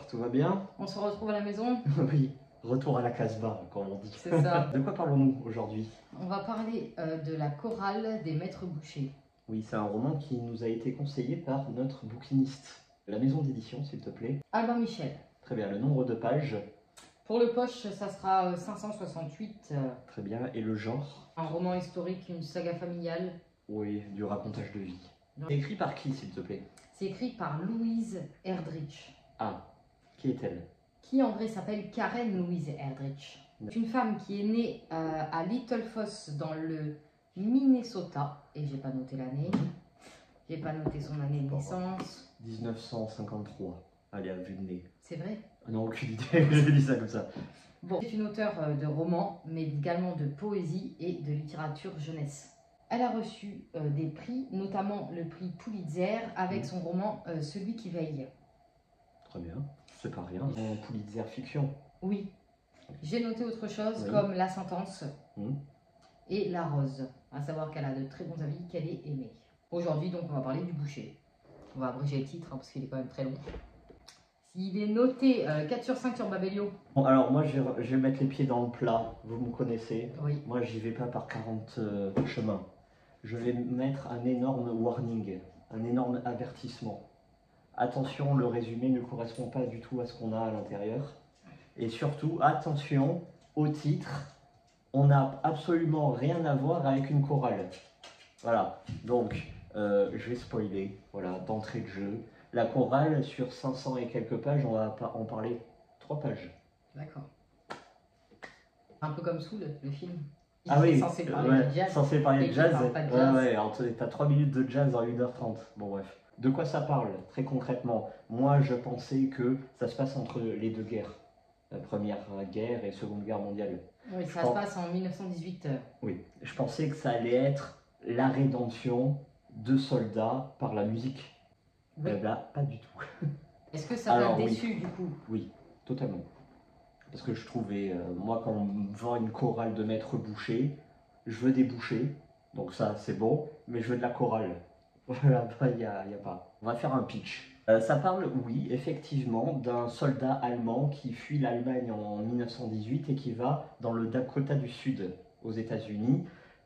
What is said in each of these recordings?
tout va bien? On se retrouve à la maison? Oui, retour à la Casbah, comme on dit. C'est ça. De quoi parlons-nous aujourd'hui? On va parler de la chorale des maîtres bouchers. Oui, c'est un roman qui nous a été conseillé par notre bouquiniste. La maison d'édition, s'il te plaît. Albin Michel. Très bien, le nombre de pages. Pour le poche, ça sera 568. Très bien, et le genre? Un roman historique, une saga familiale. Oui, du racontage de vie. C'est écrit par qui, s'il te plaît? C'est écrit par Louise Erdrich. Ah, qui est-elle? Qui en vrai s'appelle Karen Louise Erdrich. C'est une femme qui est née à Little Falls dans le Minnesota. Et j'ai pas noté l'année. J'ai pas noté son année de naissance. 1953. Allez, à vue de nez. C'est vrai? Non, aucune idée, j'ai dit ça comme ça. Bon, c'est une auteure de romans, mais également de poésie et de littérature jeunesse. Elle a reçu des prix, notamment le prix Pulitzer avec son roman Celui qui veille. Très bien, c'est pas rien. Un Pulitzer fiction. Oui. J'ai noté autre chose Oui. comme La Sentence Mmh. et La Rose, à savoir qu'elle a de très bons avis, qu'elle est aimée. Aujourd'hui, donc, on va parler du boucher. On va abréger le titre parce qu'il est quand même très long. S'il est noté 4 sur 5 sur Babelio. Bon, alors moi je vais mettre les pieds dans le plat, vous me connaissez. Oui. Moi j'y vais pas par 40 chemins. Je vais mettre un énorme warning, un énorme avertissement. Attention, le résumé ne correspond pas du tout à ce qu'on a à l'intérieur. Et surtout, attention au titre, on n'a absolument rien à voir avec une chorale. Voilà, donc je vais spoiler, voilà, d'entrée de jeu. La chorale, sur 500 et quelques pages, on va en parler 3 pages. D'accord. Un peu comme Soul, le film. Ah oui, censé parler de jazz. censé parler de Et jazz. qui parle pas de jazz. Ouais, alors t'as 3 minutes de jazz en 1h30. Bon bref. De quoi ça parle, très concrètement? Moi, je pensais que ça se passe entre les deux guerres. La Première Guerre et Seconde Guerre mondiale. Oui, ça se passe en 1918. Oui, je pensais que ça allait être la rédemption de soldats par la musique. Oui. Là, pas du tout. Est-ce que ça t'a déçu du coup? Oui, totalement. Parce que je trouvais, moi, quand on me vend une chorale de maître boucher, je veux des bouchers, donc ça c'est bon, mais je veux de la chorale. Voilà, il n'y a pas. On va faire un pitch. Ça parle, oui, effectivement, d'un soldat allemand qui fuit l'Allemagne en 1918 et qui va dans le Dakota du Sud, aux États-Unis,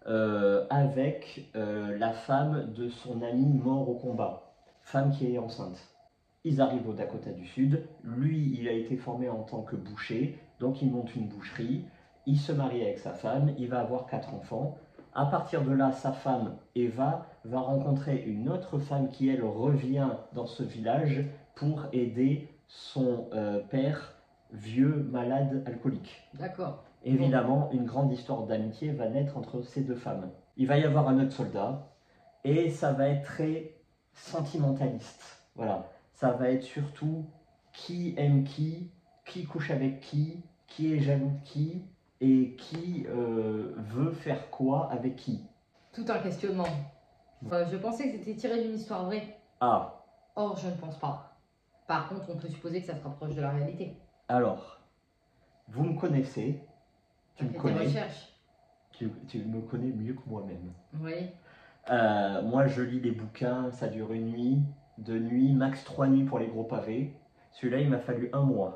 avec la femme de son ami mort au combat, femme qui est enceinte. Ils arrivent au Dakota du Sud, lui il a été formé en tant que boucher, donc il monte une boucherie, il se marie avec sa femme, il va avoir 4 enfants. À partir de là, sa femme, Eva, va rencontrer une autre femme qui, elle, revient dans ce village pour aider son père, vieux, malade, alcoolique. D'accord. Évidemment, une grande histoire d'amitié va naître entre ces deux femmes. Il va y avoir un autre soldat, et ça va être très sentimentaliste. Voilà. Ça va être surtout qui aime qui couche avec qui est jaloux de qui, et qui veut faire quoi avec qui. Tout un questionnement. Je pensais que c'était tiré d'une histoire vraie. Ah. Or, je ne pense pas. Par contre, on peut supposer que ça se rapproche de la réalité. Alors, vous me connaissez, tu me connais, tu me connais mieux que moi-même. Oui. Moi, je lis les bouquins, ça dure une nuit, 2 nuits, max 3 nuits pour les gros pavés. Celui-là, il m'a fallu 1 mois.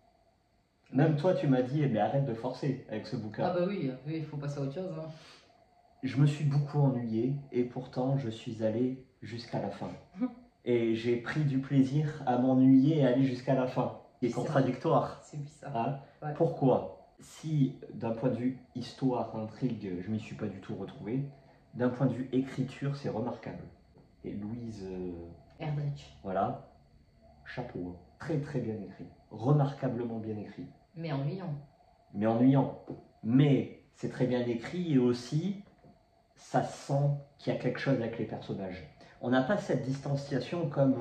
Même toi, tu m'as dit, mais arrête de forcer avec ce bouquin. Ah bah oui, il faut passer à autre chose. Hein. Je me suis beaucoup ennuyé et pourtant, je suis allé jusqu'à la fin. Et j'ai pris du plaisir à m'ennuyer et aller jusqu'à la fin. C'est contradictoire. C'est bizarre. Hein? Ouais. Pourquoi? Si, d'un point de vue histoire, intrigue, je m'y suis pas du tout retrouvé, d'un point de vue écriture, c'est remarquable. Et Louise Erdrich. Voilà, chapeau. Très très bien écrit. Remarquablement bien écrit. Mais ennuyant. Mais ennuyant. Mais c'est très bien écrit et aussi, ça sent qu'il y a quelque chose avec les personnages. On n'a pas cette distanciation comme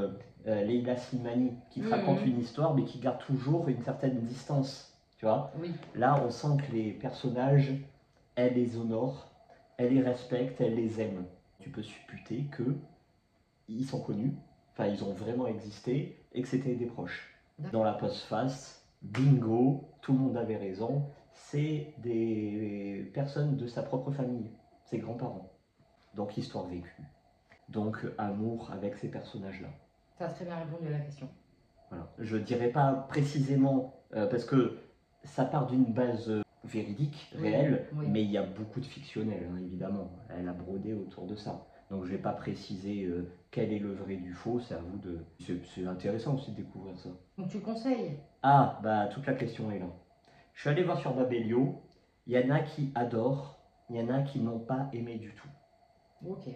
Leila Slimani qui te raconte une histoire mais qui garde toujours une certaine distance. Tu vois? Oui. Là, on sent que les personnages, elle les honore, elle les respecte, elle les aime. Tu peux supputer que ils sont connus, enfin ils ont vraiment existé et que c'était des proches. Dans la postface, bingo, tout le monde avait raison, c'est des personnes de sa propre famille, ses grands-parents. Donc histoire vécue. Donc amour avec ces personnages-là. Tu as très bien répondu à la question. Voilà. Je dirais pas précisément, parce que ça part d'une base véridique, Oui, réelle, oui. mais il y a beaucoup de fictionnel, hein, évidemment. Elle a brodé autour de ça. Donc je vais pas préciser quel est le vrai du faux, c'est à vous de... C'est intéressant aussi de découvrir ça. Donc tu conseilles? Ah, bah toute la question est là. Je suis allé voir sur Babelio, il y en a qui adorent, il y en a qui n'ont pas aimé du tout. Ok.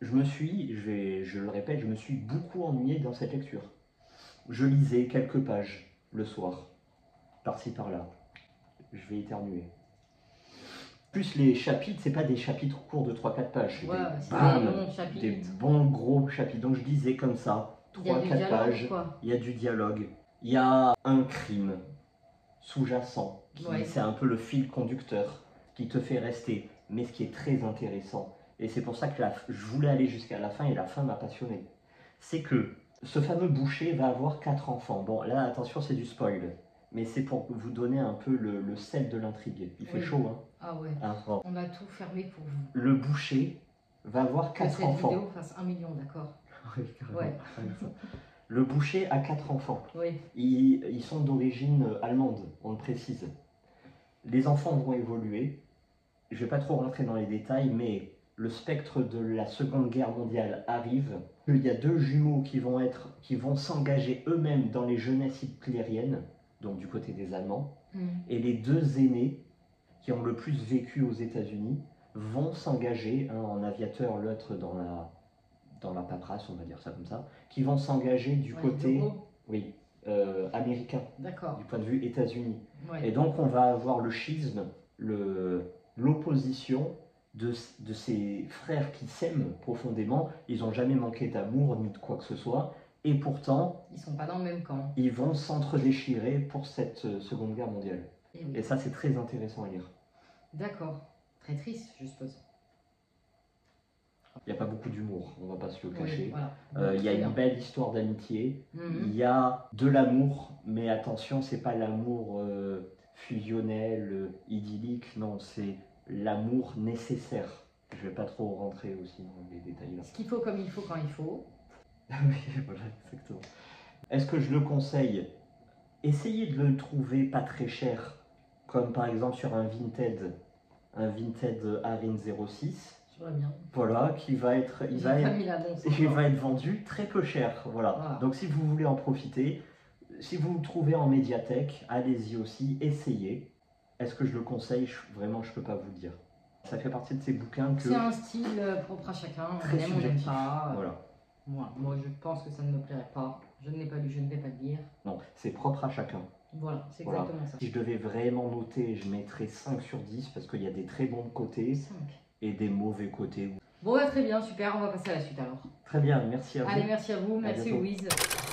Je le répète, je me suis beaucoup ennuyé dans cette lecture. Je lisais quelques pages le soir, par-ci par-là. Je vais éternuer. Plus les chapitres, c'est pas des chapitres courts de 3-4 pages, c'est Ouais, des, c'est bam, des longs chapitres. des bons gros chapitres. Donc je lisais comme ça, Il y a du 3-4 dialogue, pages. quoi. Il y a du dialogue. Il y a un crime sous-jacent, Ouais. c'est un peu le fil conducteur qui te fait rester. Mais ce qui est très intéressant, et c'est pour ça que je voulais aller jusqu'à la fin et la fin m'a passionné, c'est que ce fameux boucher va avoir 4 enfants. Bon, là, attention, c'est du spoil. Mais c'est pour vous donner un peu le sel de l'intrigue. Il fait Oui. chaud, hein. Ah ouais. Hein, bon. On a tout fermé pour vous. Le boucher va avoir Que 4 cette enfants. vidéo fasse 1 million, d'accord. Oui, carrément. Ouais. Le boucher a 4 enfants. Oui. Ils sont d'origine allemande, on le précise. Les enfants vont évoluer. Je ne vais pas trop rentrer dans les détails, mais le spectre de la Seconde Guerre mondiale arrive. Il y a 2 jumeaux qui vont s'engager eux-mêmes dans les jeunesses hitlériennes, donc du côté des Allemands. Et les 2 aînés, qui ont le plus vécu aux États-Unis, vont s'engager, un en aviateur, l'autre dans la paperasse, on va dire ça comme ça, qui vont s'engager du côté américain, d'accord, du point de vue États-Unis. Ouais. Et donc on va avoir le schisme, l'opposition de ces frères qui s'aiment profondément. Ils n'ont jamais manqué d'amour ni de quoi que ce soit. Et pourtant, ils sont pas dans le même camp. Ils vont s'entre-déchirer pour cette Seconde Guerre mondiale. Et, oui. Et ça, c'est très intéressant à lire. D'accord. Très triste, je suppose. Il n'y a pas beaucoup d'humour, on va pas se le cacher. Oui, voilà. Il y a une belle histoire d'amitié. Mm-hmm. Il y a de l'amour, mais attention, c'est pas l'amour fusionnel, idyllique. Non, c'est l'amour nécessaire. Je vais pas trop rentrer aussi dans les détails là. Ce qu'il faut comme il faut quand il faut. Oui, voilà, exactement. Est-ce que je le conseille? Essayez de le trouver pas très cher, comme par exemple sur un Vinted Arin 06. Je vois bien. Voilà, qui va être, il va être vendu très peu cher. Voilà. Donc si vous voulez en profiter, si vous le trouvez en médiathèque, allez-y aussi, essayez. Est-ce que je le conseille? Vraiment, je peux pas vous le dire. Ça fait partie de ces bouquins que... C'est un style propre à chacun, très on aime, on n'aime pas. Voilà. Moi, je pense que ça ne me plairait pas. Je ne l'ai pas lu, je ne vais pas le lire. Non, c'est propre à chacun. Voilà, c'est exactement ça. Si je devais vraiment noter, je mettrais 5 sur 10 parce qu'il y a des très bons côtés 5. Et des mauvais côtés. Bon, bah, très bien, super, on va passer à la suite alors. Très bien, merci à vous. Allez, merci à vous, merci Louise.